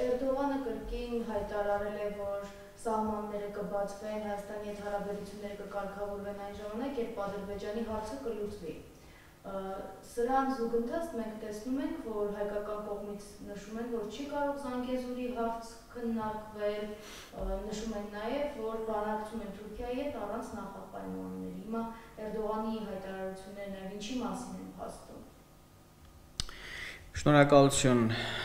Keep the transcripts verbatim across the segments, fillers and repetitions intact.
Էրդողանը կրկին հայտարարել է, որ սահմանները կբացվեն, Հայաստանի հետ հարաբերությունները կկարգավորվեն այն ժամանակ, երբ Ադրբեջանի հարցը կլուծվի։ Սրան զուգընթաց մենք տեսնում ենք, որ հայկական կողմից նշում են, որ չի կարող Զանգեզուրի հարց քննարկվել, նշում են նաև, որ բանակցում են Թուրքիայի հետ առանց նախապայմանների։ Հիմա Էրդողանի հայտարարությունները նաև ինչի մասին են փաստում։ Շնորհակալություն։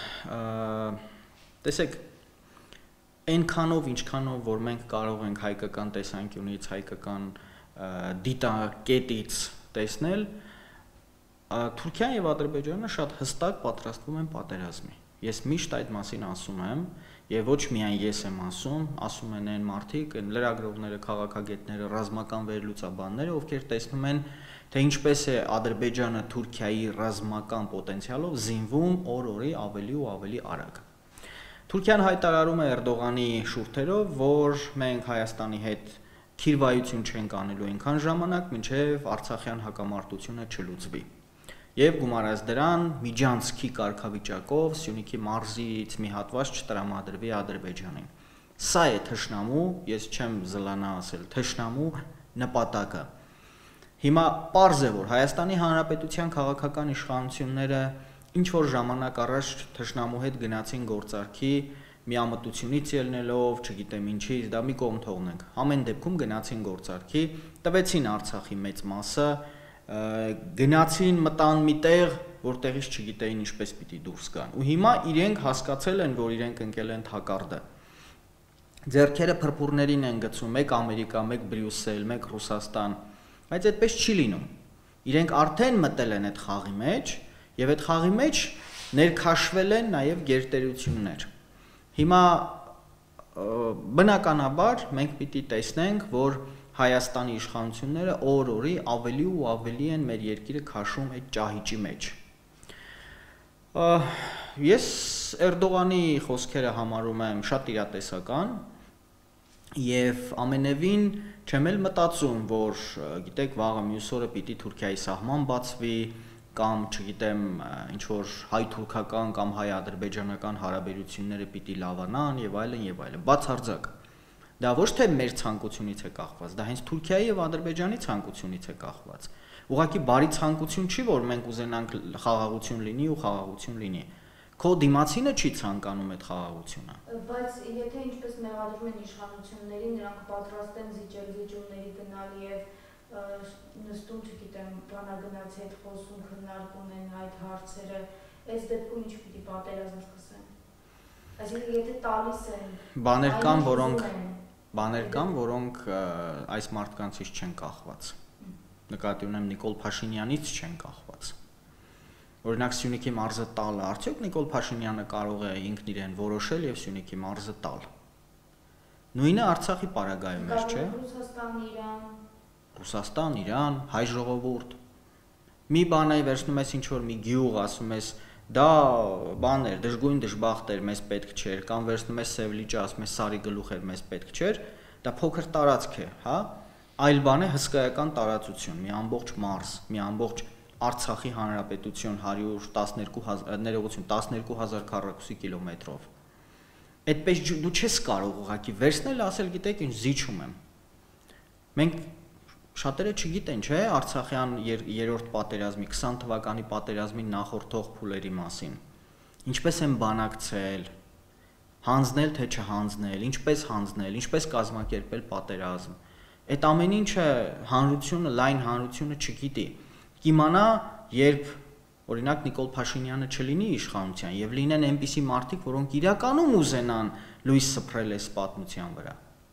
Տեսեք, այնքանով, ինչքանով, որ մենք կարող ենք հայկական տեսանկյունից, հայկական դիտակետից տեսնել, Թուրքիան եւ Ադրբեջանը շատ հստակ պատրաստվում են պատերազմի։ Ես միշտ այդ մասին ասում եմ, եւ ոչ միայն ես եմ ասում, ասում են այն մարդիկ, այն լրագրողները, քաղաքագետները, ռազմական վերլուծաբանները, ովքեր տեսնում են, թե ինչպես է Ադրբեջանը Թուրքիայի ռազմական պոտենցիալով զինվում օր-օրի ավելի ու ավելի արագ։ Թուրքիան հայտարարում է Էրդողանի շուրթերով, որ մենք Հայաստանի հետ քիրվայություն չենք անելու այնքան ժամանակ, մինչև Արցախյան հակամարտությունը չլուծվի։ Եվ գումարած դրան միջանցքի կարգավիճակով Սյունիքի մարզից մի հատված չտրամադրվի Ադրբեջանին։ Սա է թշնամու, ես չեմ զլանա ասել, թշնամու նպատակը։ Հիմա պարզ է, որ Հայաստանի Հանրապետության քաղաքական իշխանությունները ինչ որ ժամանակ առաջ թշնամու հետ գնացին գործարքի միամտությունից ելնելով, չգիտեմ ինչից, դա մի կողմ թողնենք։ Ամեն դեպքում գնացին գործարքի, տվեցին Արցախի մեծ մասը, գնացին մտան մի տեղ, որտեղից չգիտեին ինչպես պիտի դուրս գան։ Ու հիմա իրենք հասկացել են, որ իրենք ընկել են թակարդը։ Ձեռքերը փրփուրներին են գցում, մեկ Ամերիկա, մեկ Բրյուսել, մեկ Ռուսաստան, բայց այդպես չի լինում։ Իրենք արդեն մտել են այդ խաղի մեջ, եւ այդ խաղի մեջ ներքաշվել են նաեւ գերտերություններ։ Հիմա բնականաբար մենք պիտի տեսնենք, որ Հայաստանի իշխանությունները օր-օրի ավելի ու ավելի են մեր երկիրը քաշում այդ ճահիճի մեջ։ Ես Էրդողանի խոսքերը համարում եմ շատ իրատեսական եւ ամենևին չեմ էլ մտածում, որ գիտեք, վաղը մյուս օրը պիտի Թուրքիայի սահման բացվի կամ չգիտեմ, ինչ որ հայ-թուրքական կամ հայ-ադրբեջանական հարաբերությունները պիտի լավանան եւ այլն եւ այլն։ Բացարձակ։ Դա ոչ թե մեր ցանկությունից է կախված, դա հենց Թուրքիայի եւ Ադրբեջանի ցանկությունից է կախված։ Ուղղակի բարի ցանկություն չի, որ մենք ուզենանք խաղաղություն լինի ու խաղաղություն լինի։ Քո դիմացինը չի ցանկանում այդ խաղաղությունը։ Բայց եթե ինչպես մեղադրում են իշխանություններին, նրանք պատրաստ են զիջել զիջումների գնալ եւ նստում, չգիտեմ, բանագնացի հետ խոսում, քննարկում են այդ հարցերը, այս դեպքում ինչ պիտի պատերազմ սկսեն։ Այսինքն եթե տալիս են բաներ կան, որոնք բաներ կան, որոնք այս մարդկանցից չեն կախված։ Նկատի ունեմ Նիկոլ Փաշինյանից չեն կախված։ Օրինակ Սյունիքի մարզը տալը, արդյոք Նիկոլ Փաշինյանը կարող է ինքն իրեն որոշել եւ Սյունիքի մարզը տալ։ Նույնը Արցախի պարագայում է, չէ՞։ Ռուսաստան, Իրան, Ռուսաստան, Իրան, հայ ժողովուրդ։ Մի բան է վերցնում ես ինչ որ մի գյուղ, ասում ես դա բան էր, դժգույն դժբախտ էր, մեզ պետք չէր, կամ վերցնում ես Սևլիճը, ասում ես Սարի գլուխ էր, մեզ պետք չէր, դա փոքր տարածք է, հա։ Այլ բան է հսկայական տարածություն, մի ամբողջ մարզ, մի ամբողջ Արցախի հանրապետություն հարյուր տասներկու հազար ներողություն տասներկու հազար քառակուսի կիլոմետրով։ Այդպես դու չես կարող ուղղակի վերցնել, ասել գիտեք ինչ զիջում եմ։ Մենք շատերը չգիտեն, չէ, Արցախյան երրորդ պատերազմի, քսան թվականի պատերազմի նախորդող փուլերի մասին։ Ինչպես են բանակցել, հանձնել թե չհանձնել, ինչպես հանձնել, ինչպես կազմակերպել պատերազմ։ Այդ ամեն ինչը հանրությունը, լայն հանրությունը չգիտի։ Կիմանա, երբ օրինակ Նիկոլ Փաշինյանը չլինի իշխանության եւ լինեն այնպիսի մարդիկ, որոնք իրականում ուզենան լույս սփռել այս պատմության վրա։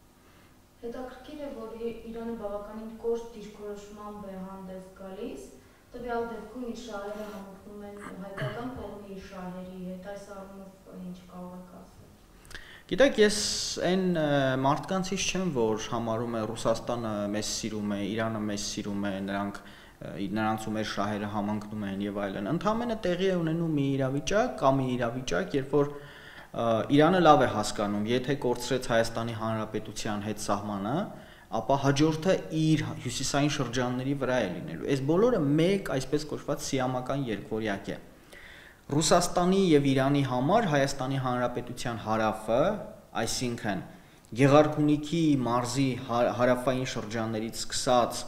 Հետաքրքիր է, որ Իրանը բավականին կոշտ դիրքորոշմամբ է հանդես գալիս, տվյալ դեպքում իր շահերը համընկնում են հայկական կողմի շահերի հետ, այս առումով ինչ կարող եք ասել։ Գիտեք, ես այն մարդկանցից չեմ, որ համարում է Ռուսաստանը մեզ սիրում է, Իրանը մեզ սիրում է, նրանք նրանց ու մեր շահերը համընկնում են եւ այլն։ Ընդհանրապես տեղի է ունենում մի իրավիճակ կամ մի իրավիճակ, երբ որ Իրանը լավ է հասկանում, եթե կորցրեց Հայաստանի Հանրապետության հետ սահմանը, ապա հաջորդը իր հյուսիսային շրջանների վրա է լինելու։ Այս բոլորը մեկ այսպես կոչված սիամական երկվորյակ է։ Ռուսաստանի եւ Իրանի համար Հայաստանի Հանրապետության հարավը, այսինքն Գեղարքունիքի մարզի հարավային շրջաններից սկսած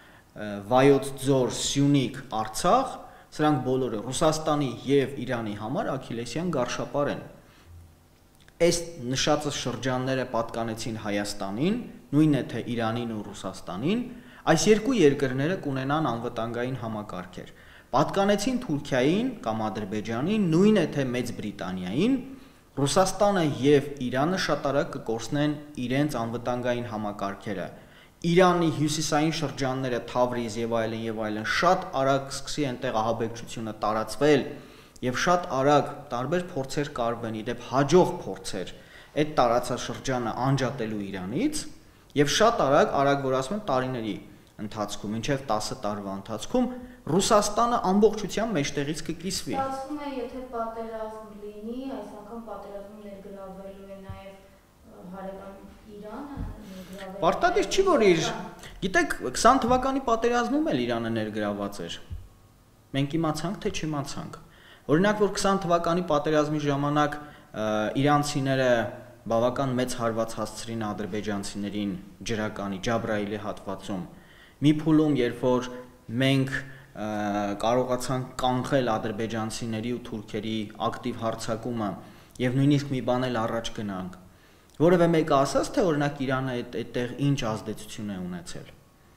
Վայոց ձոր, Սյունիք, Արցախ, սրանք բոլորը Ռուսաստանի եւ Իրանի համար աքիլեսյան գարշապար են։ Այս նշածը շրջանները պատկանեցին Հայաստանին, նույնն է թե Իրանին ու Ռուսաստանին, այս երկու երկրները կունենան անվտանգային համակարգեր։ Պատկանեցին Թուրքիային կամ Ադրբեջանին, նույնն է թե Մեծ Բրիտանիային, Ռուսաստանը եւ Իրանը շատ արագ կկորցնեն իրենց անվտանգային համակարգերը։ Իրանի հյուսիսային շրջանները Թավրիզ եւ այլն եւ այլն շատ արագ սկսի այնտեղ ահաբեկչությունը տարածվել եւ շատ արագ տարբեր փորձեր կարվեն, իդեպ հաջող փորձեր այդ տարածաշրջանը անջատելու Իրանից եւ շատ արագ, արագ որ ասում եմ տարիների ընթացքում, մինչեւ տասը տարվա ընթացքում Ռուսաստանը ամբողջությամբ մեջտեղից կկիսվի։ Ստացվում է, եթե պատերազմ լինի, այս անգամ պատերազմում ներգրավվելու է նաեւ հարևան Իրանը, ներգրավվելու։ Պարտադիր չի, որ իր, գիտեք, քսան թվականի պատերազմում էլ Իրանը ներգրավված էր։ Մենք իմացանք, թե չիմացանք։ Օրինակ, որ քսան թվականի պատերազմի ժամանակ իրանցիները բավական մեծ հարված հասցրին ադրբեջանցիներին ջրականի Ջաբրայիլի հատվածում։ Մի փուլում, երբ որ մենք կարողացանք կանխել ադրբեջանցիների ու թուրքերի ակտիվ հարձակումը եւ նույնիսկ մի բան էլ առաջ գնանք, որևէ մեկը ասաց, թե օրինակ Իրանը այդտեղ ինչ ազդեցություն է ունեցել։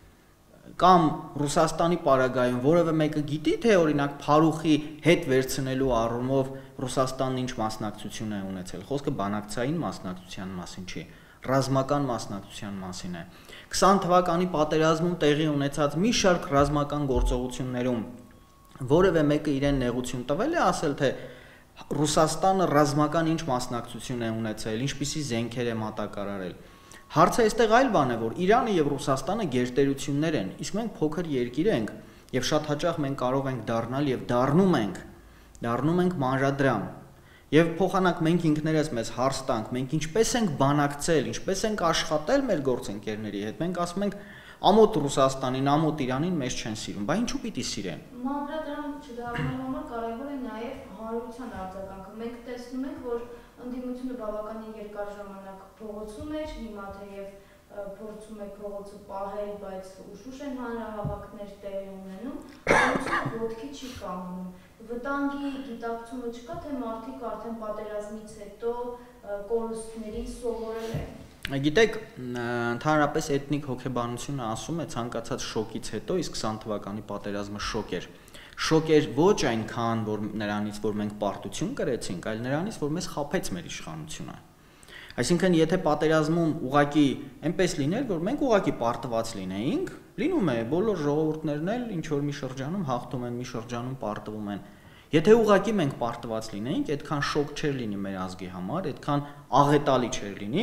Կամ Ռուսաստանի պարագայում որևէ մեկը գիտի, թե օրինակ Փարուխի հետ վերցնելու առումով Ռուսաստանն ինչ մասնակցություն է ունեցել։ Խոսքը բանակցային մասնակցության մասին չի, ռազմական մասնակցության մասին է։ քսան թվականի պատերազմում տեղի ունեցած մի շարք ռազմական գործողություններում որևէ մեկը իրեն նեղություն տվել է ասել, թե Ռուսաստանը ռազմական ինչ մասնակցություն է ունեցել, ինչպիսի զենքեր է մատակարարել։ Հարցը այստեղ այլ բան է, որ Իրանը եւ Ռուսաստանը գերտերություններ են, իսկ մենք փոքր երկիր ենք եւ շատ հաճախ մենք կարող ենք դառնալ եւ դառնում ենք, դառնում ենք մանրադրամ։ Եվ փոխանակ մենք ինքներս մեզ հարց տանք, մենք ինչպես ենք բանակցել, ինչպես ենք աշխատել մեր գործընկերների հետ, մենք ասում ենք ամոթ Ռուսաստանին, ամոթ Իրանին մեզ չեն սիրում, բայց ինչու պիտի սիրեն։ Մանրադրամ չդառնալու համար կարևոր է նաեւ հանրության արձագանքը։ Մենք տեսնում ենք, որ ընդդիմությունը բավականին երկար ժամանակ փողոցում էր, հիմա թեև փորձում է փողոցը պահել, բայց ուշուշ են հանրահավաքներ տեղի ունենում, հանրությունը ոտքի չի կանգնում։ Վտանգի գիտակցումը չկա, թե մարդիկ արդեն պատերազմից հետո կորուստներին սովորել են։ Գիտեք, ընդհանրապես էթնիկ հոգեբանությունը ասում է ցանկացած շոկից հետո, իսկ քսան թվականի պատերազմը շոկ էր։ Շոկ էր ոչ այնքան, որ նրանից, որ մենք պարտություն կրեցինք, այլ նրանից, որ մեզ խաբեց մեր իշխանությունը։ Այսինքն, եթե պատերազմում ուղակի այնպես լիներ, որ մենք ուղակի պարտված լինեինք, լինում է բոլոր ժողովուրդներն էլ ինչ որ մի շրջանում հաղթում են, մի շրջանում պարտվում են։ Եթե ուղակի մենք պարտված լինեինք, այդքան շոկ չէր լինի մեր ազգի համար, այդքան աղետալի չէր լինի,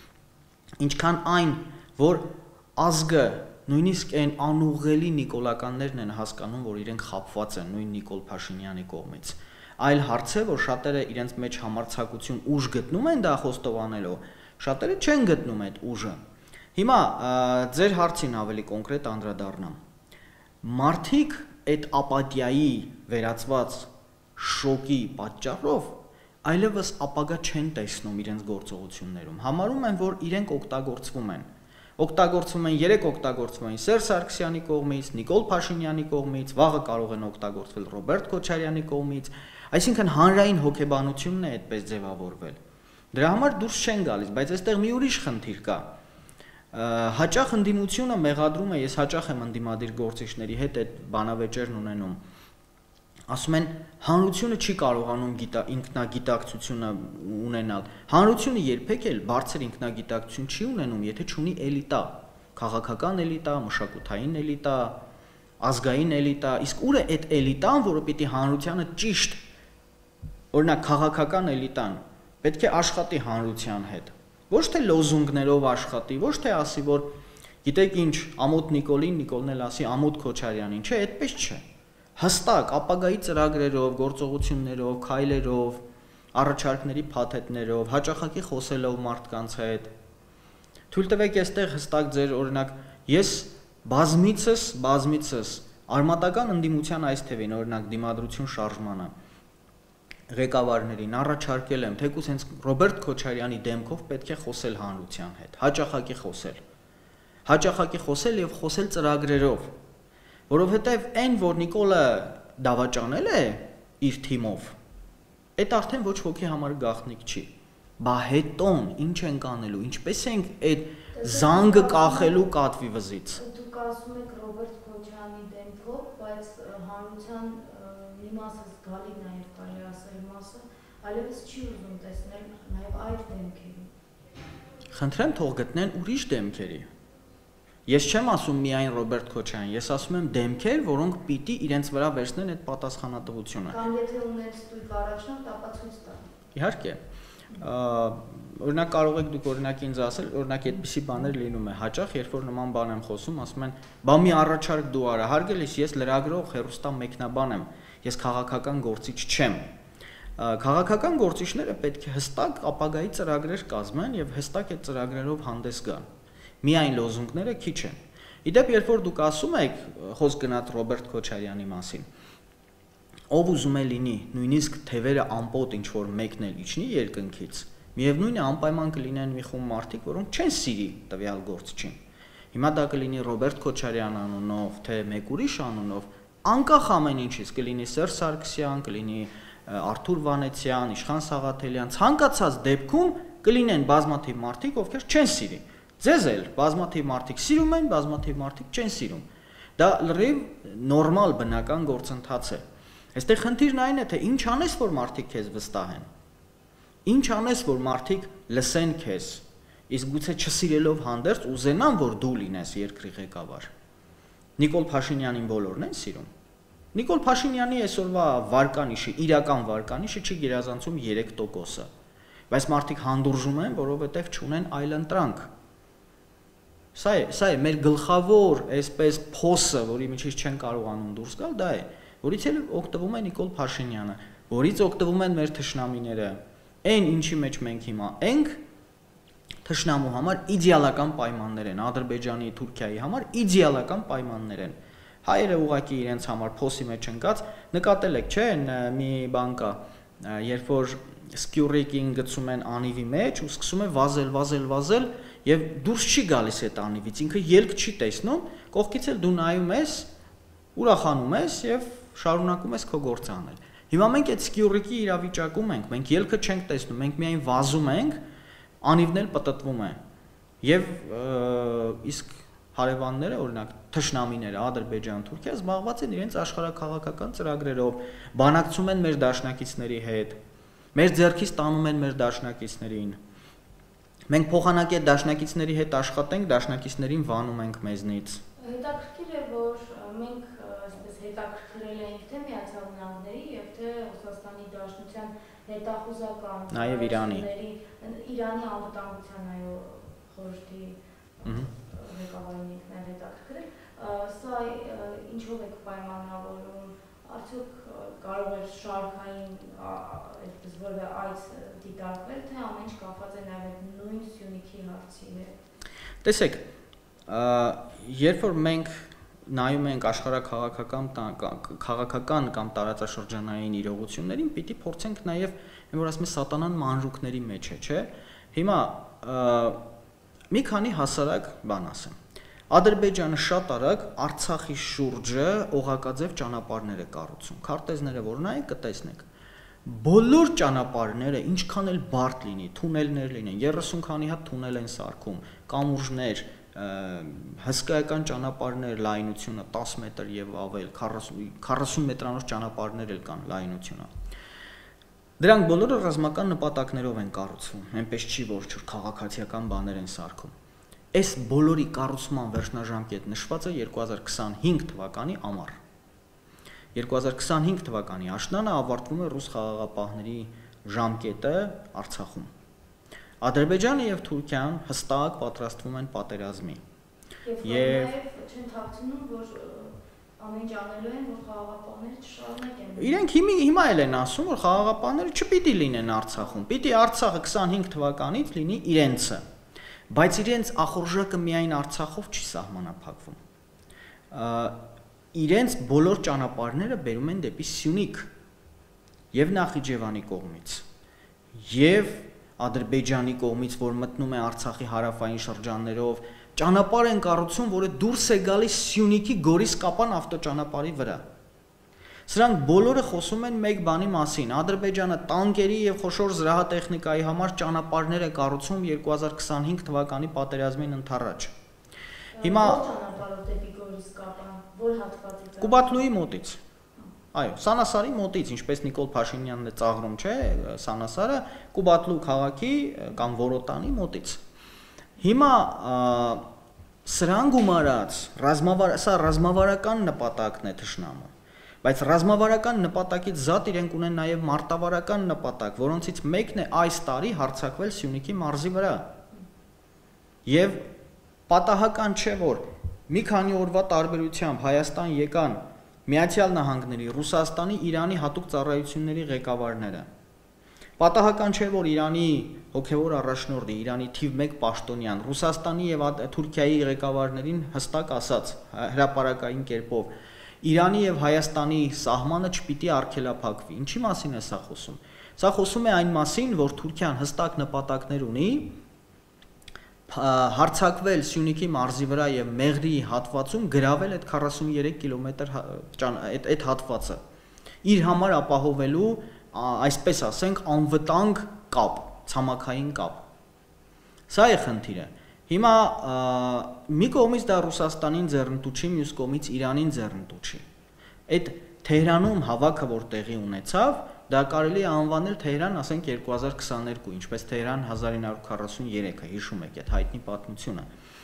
ինչքան այն, որ ազգը նույնիսկ այն անուղղելի նիկոլականներն են հասկանում, որ իրենք խաբված են նույն Նիկոլ Փաշինյանի կողմից։ Այլ հարց է, որ շատերը իրենց մեջ համարձակություն ուժ գտնում են դա խոստովանելով, շատերը չեն գտնում այդ ուժը։ Հիմա ձեր հարցին ավելի կոնկրետ անդրադառնամ։ Մարդիկ այդ ապաթիայի վերածված շոկի պատճառով այլևս ապագա չեն տեսնում իրենց գործողություններում։ Համարում են, որ իրենք օգտագործվում են։ Օգտագործվում են երեք օգտագործվում են Սերժ Սարգսյանի կողմից, Նիկոլ Փաշինյանի կողմից, վաղը կարող են օգտագործվել Ռոբերտ Քոչարյանի կողմից, այսինքն հանրային հոգեբանությունն է այդպես ձևավորվել։ Դրա համար դուրս չեն գալիս, բայց այստեղ մի ուրիշ խնդիր կա։ Հաճախ ընդդիմությունը մեղադրում է, ես հաճախ եմ ընդդիմադիր գործիչների հետ այդ բանավեճերն ունենում։ Ասում են, հանրությունը չի կարողանում ինքնագիտակցությունը ունենալ։ Հանրությունը երբեք էլ բարձր ինքնագիտակցություն չի ունենում, եթե չունի էլիտա, քաղաքական էլիտա, մշակութային էլիտա, ազգային էլիտա, իսկ ուր է այդ էլիտան, որը պիտի հանրությանը ճիշտ, օրինակ քաղաքական էլիտան, պետք է աշխատի հանրության հետ։ Ոչ թե լոզունգներով աշխատի, ոչ թե ասի, որ գիտեք ինչ, ամոթ Նիկոլին, Նիկոլն էլ ասի ամոթ Քոչարյանին, չէ, այդպես չէ։ Հստակ ապագայի ծրագրերով, գործողություններով, քայլերով, առաջարկների փաթեթներով, հաճախակի խոսելով մարդկանց հետ։ Թույլ տվեք այստեղ հստակ ձեր օրինակ, ես բազմիցս, բազմիցս արմատական ընդդիմության այս թևին, օրինակ դիմադրություն շարժմանը, ղեկավարներին առաջարկել եմ, թեկուզ հենց Ռոբերտ Քոչարյանի դեմքով պետք է խոսել հանրության հետ, հաճախակի խոսել։ Հաճախակի խոսել եւ խոսել ծրագրերով, որովհետեւ այն, որ Նիկոլը դավաճանել է իր թիմով, այդ արդեն ոչ ոքի համար գաղտնիք չի։ Բա հետոն ինչ ենք անելու, ինչպես ենք այդ զանգը կախելու կատվի վզից։ Դուք ասում եք Ռոբերտ Քոչարյանի դեմքով, բայց հանրության մի մասը զգալի նաև կարելի ասել մասը, այլևս չի ուզում տեսնել նաև այդ դեմքերին։ Խնդրեմ թող գտնեն ուրիշ դեմքերի։ Ես չեմ ասում միայն Ռոբերտ Քոչարյան, ես ասում եմ դեմքեր, որոնք պիտի իրենց վրա վերցնեն այդ պատասխանատվությունը։ Կամ եթե ունեն ստույգ առաջնորդ, ապա ցույց տան։ Իհարկե։ Օրինակ կարող եք դուք օրինակ ինձ ասել, օրինակ այդպիսի բաներ լինում է հաճախ, երբ որ նման բան եմ խոսում, ասում են, բա մի առաջարկ դու արա, հարգելիս, ես լրագրող, հեռուստա մեկնաբան եմ, ես քաղաքական գործիչ չեմ։ Քաղաքական գործիչները պետք է հստակ ապագայի ծրագրեր կազմեն եւ հստակ այդ ծրագրերով հանդես գան։ Միայն լոզունգները քիչ են։ Իդեպ, երբ որ դուք ասում եք, խոսք գնաց Ռոբերտ Քոչարյանի մասին, ով ուզում է լինի, նույնիսկ թևերը ամպոտ ինչ որ մեկն էլ իջնի երկնքից, միևնույն է անպայման կլինեն մի խումբ մարդիկ, որոնք չեն սիրի տվյալ գործչին։ Հիմա դա կլինի Ռոբերտ Քոչարյան անունով, թե մեկ ուրիշ անունով, անկախ ամեն ինչից, կլինի Սերժ Սարգսյան, կլինի Արթուր Վանեցյան, Իշխան Սաղաթելյան, ցանկացած դեպքում կլինեն բազմաթիվ մարդիկ, ովքեր չեն սիրի։ Ձեզ էլ բազմաթիվ մարդիկ սիրում են, բազմաթիվ մարդիկ չեն սիրում։ Դա լրիվ նորմալ բնական գործընթաց է։ Այստեղ խնդիրն այն է, թե ինչ անես, որ մարդիկ քեզ վստահեն։ Ինչ անես, որ մարդիկ լսեն քեզ, իսկ գուցե չսիրելով հանդերձ ուզենան, որ դու լինես երկրի ղեկավար։ Նիկոլ Փաշինյանին բոլորն են սիրում։ Նիկոլ Փաշինյանի այսօրվա վարկանիշը, իրական վարկանիշը չի գերազանցում երեք տոկոսը, բայց մարդիկ հանդուրժում են, որովհետև չունեն այլ ընտրանք։ Սա է, սա է մեր գլխավոր այսպես փոսը, որի միջից չեն կարողանում դուրս գալ, դա է, որից էլ օգտվում է Նիկոլ Փաշինյանը, որից օգտվում են մեր թշնամիները, այն ինչի մեջ մենք հիմա ենք, թշնամու համար իդեալական պայմաններ են, Ադրբեջանի, Թուրքիայի համար իդեալական պայմաններ են։ Հայերը ուղղակի իրենց համար փոսի մեջ ընկած, նկատել եք, չէ՞, մի բան կա, երբ որ սկյուռիկին գցում են անիվի մեջ ու սկսում է վազել, վազել, վազել եւ դուրս չի գալիս այդ անիվից, ինքը ելք չի տեսնում, կողքից էլ դու նայում ես, ուրախանում ես եւ շարունակում ես քո գործը անել։ Հիմա մենք այդ սկյուռիկի իրավիճակում ենք, մենք ելքը չենք տեսնում, մենք միայն վազում ենք, անիվն էլ պտտվում է։ Եվ իսկ հարևանները, օրինակ թշնամիները, Ադրբեջան, Թուրքիա զբաղված են իրենց աշխարհաքաղաքական ծրագրերով, բանակցում են մեր դաշնակիցների հետ, մեր ձեռքից տանում են մեր դաշնակիցներին։ Մենք փոխանակի դաշնակիցների հետ աշխատենք, դաշնակիցներին վանում ենք մեզնից։ Հետաքրքիր է, որ մենք այսպես հետաքրքրել ենք թե Միացյալ Նահանգների եւ թե Ռուսաստանի Դաշնության հետախուզական նաեւ Իրանի Իրանի անվտանգության այո խորհրդի ղեկավարին ինքն հետաքրքրել։ Սա ինչով է պայմանավորվում, արդյոք կարող է շարքային այդպես որևէ այց դիտարկվել, թե ամեն ինչ կապված է նաև նույն Սյունիքի հարցի հետ։ Տեսեք, երբ որ մենք նայում ենք աշխարհաքաղաքական քաղաքական կամ տարածաշրջանային իրողություններին, պիտի փորձենք նաև, որ ասում են սատանան մանրուքների մեջ է, չէ՞։ Հիմա մի քանի հասարակ բան ասեմ։ Ադրբեջանը շատ արագ Արցախի շուրջը օղակաձև ճանապարհներ է կառուցում։ Քարտեզները որ նայեք, կտեսնեք։ Բոլոր ճանապարհները, ինչքան էլ բարդ լինի, թունելներ լինեն, երեսուն քանի հատ թունել են սարքում, կամուրջներ, հսկայական ճանապարհներ, լայնությունը տասը մետր եւ ավել, քառասուն մետրանոց ճանապարհներ էլ կան լայնությունը։ Դրանք բոլորը ռազմական նպատակներով են կառուցվում, այնպես չի որ քաղաքացիական բաներ են սարքում։ Այս բոլորի կառուցման վերջնաժամկետ նշված է երկու հազար քսանհինգ թվականի ամառ։ երկու հազար քսանհինգ թվականի աշնանը ավարտվում է ռուս խաղաղապահների ժամկետը Արցախում։ Ադրբեջանը եւ Թուրքիան հստակ պատրաստվում են պատերազմի։ Եվ չեն թաքցնում, որ ամեն ինչ անելու են, որ խաղաղապահները չշարունակեն։ Իրենք հիմա էլ են ասում, որ խաղաղապահները չպիտի լինեն Արցախում, պիտի Արցախը քսանհինգ թվականից լինի իրենցը։ Բայց իրենց ախորժակը միայն Արցախով չի սահմանափակվում։ Իրենց բոլոր ճանապարհները բերում են դեպի Սյունիք։ եւ Նախիջևանի կողմից, եւ Ադրբեջանի կողմից, որ մտնում է Արցախի հարավային շրջաններով, ճանապարհ են կառուցում, որը դուրս է գալիս Սյունիքի Գորիս-Կապան ավտոճանապարհի վրա։ Սրանք բոլորը խոսում են մեկ բանի մասին. Ադրբեջանը տանկերի եւ խոշոր զրահատեխնիկայի համար ճանապարհներ է կառուցում երկու հազար քսանհինգ թվականի պատերազմին ընդառաջ։ Հիմա ճանապարհով դեպի Գորիս-Կապան, որ հատվածից։ Կուբատլուի մոտից։ Այո, Սանասարի մոտից, ինչպես Նիկոլ Փաշինյանն է ծաղրում, չէ, Սանասարը Կուբատլու քաղաքի կամ Որոտանի մոտից։ Հիմա սրան գումարած ռազմավար, սա ռազմավարական նպատակն է թշնամու, բայց ռազմավարական նպատակից զատ իրենք ունեն նաև մարտավարական նպատակ, որոնցից մեկն է այս տարի հարձակվել Սյունիքի մարզի վրա։ Եվ պատահական չէ, որ մի քանի օրվա տարբերությամբ Հայաստան եկան Միացյալ Նահանգների, Ռուսաստանի, Իրանի հատուկ ծառայությունների ղեկավարները։ Պատահական չէ, որ Իրանի հոգևոր առաջնորդը, Իրանի թիվ մեկ պաշտոնյան, Ռուսաստանի եւ Թուրքիայի ղեկավարներին հստակ ասաց հրապարակային կերպով. Իրանի եւ Հայաստանի սահմանը չպիտի արգելափակվի։ Ինչի մասին է սա խոսում։ Սա խոսում է այն մասին, որ Թուրքիան հստակ նպատակներ ունի հարձակվել Սյունիքի մարզի վրա եւ Մեղրի հատվածում գրավել այդ քառասուններեք կիլոմետր այդ այդ հատվածը իր համար ապահովելու, այսպես ասենք, անվտանգ կապ, ցամաքային կապ։ Սա է խնդիրը։ Հիմա մի կողմից դա Ռուսաստանին ձեռնտու չի, մյուս կողմից Իրանին ձեռնտու չի։ Այդ Թեհրանում հավաքը, որ տեղի ունեցավ, դա կարելի է անվանել Թեհրան, ասենք երկու հազար քսաներկու, ինչպես Թեհրան հազար ինը հարյուր քառասուներեքը, հիշում եք այդ հայտնի պատմությունը։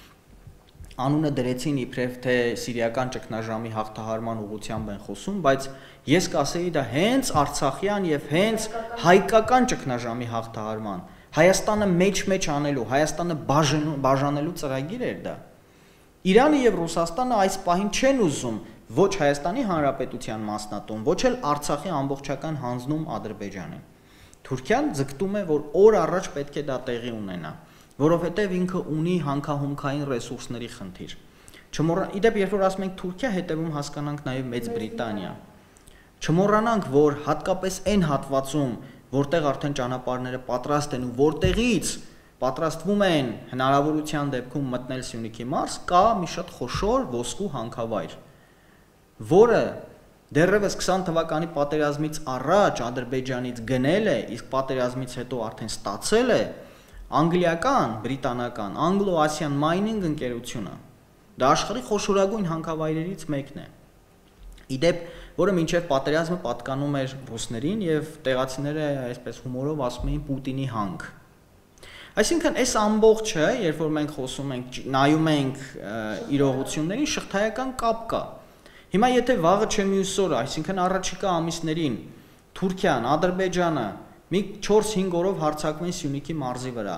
Անունը դրեցին իբրև թե սիրիական ճգնաժամի հաղթահարման ուղղությամբ են խոսում, բայց ես կասեի դա հենց Արցախյան եւ հենց հայկական ճգնաժամի հաղթահարման, Հայաստանը մեջ-մեջ անելու, Հայաստանը բաժանելու ծրագիր էր դա։ Իրանը եւ Ռուսաստանը այս պահին չեն ուզում ոչ Հայաստանի Հանրապետության մասնատում, ոչ էլ Արցախի ամբողջական հանձնում Ադրբեջանին։ Թուրքիան ձգտում է, որ օր առաջ պետք է դա տեղի ունենա, որովհետև ինքը ունի հանքահումքային ռեսուրսների խնդիր։ Չմոռանանք, իդեպ երբ որ ասում ենք Թուրքիա, հետևում հասկանանք նաև Մեծ Բրիտանիա։ Չմոռանանք, որ հատկապես այն հատվածում, որտեղ արդեն ճանապարհները պատրաստ են ու որտեղից պատրաստվում են հնարավորության դեպքում մտնել Սյունիքի մարզ, կա մի շատ խոշոր ոսկու հանքավայր, որը դեռևս քսան թվականի պատերազմից առաջ Ադրբեջանից գնել է, իսկ պատերազմից հետո արդեն ստացել է անգլիական, բրիտանական, Anglo-Asian Mining ընկերությունը։ Դա աշխարհի խոշորագույն հանքավայրերից մեկն է։ Իդեպ, որը մինչև պատերազմը պատկանում էր ռուսներին եւ տեղացիները այսպես հումորով ասում էին Պուտինի հանք։ Այսինքն այս ամբողջը, երբ որ մենք խոսում ենք, նայում ենք իրողություններին, շղթայական կապ կա։ Հիմա եթե վաղը չէ մյուս օրը, այսինքն առաջիկա ամիսներին Թուրքիան, Ադրբեջանը մի չորս-հինգ օրով հարձակվեն Սյունիքի մարզի վրա,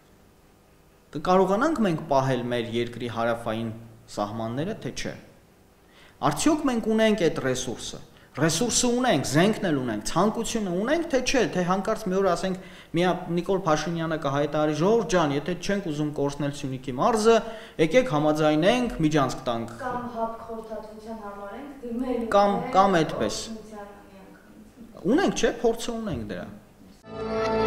կկարողանանք մենք պահել մեր երկրի հարավային սահմանները, թե չէ։ Արդյոք մենք ունենք այդ ռեսուրսը, ռեսուրսը ունենք, զենքն էլ ունենք, ցանկությունը ունենք, թե չէ, թե հանկարծ մի օր ասենք մի Նիկոլ Փաշինյանը կհայտարարի ժողովուրդ ջան, եթե չենք ուզում կորցնել Սյունիքի մարզը, եկեք համաձայնենք, միջանցք տանք։ Կամ հապ խորհրդատվության համարենք, դիմել կամ կամ այդպես։ Ունենք, չէ, փորձը ունենք դրա։